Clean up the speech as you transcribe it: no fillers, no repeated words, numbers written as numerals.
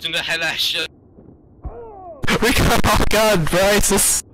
in the hell action. We got off guard, Bryce.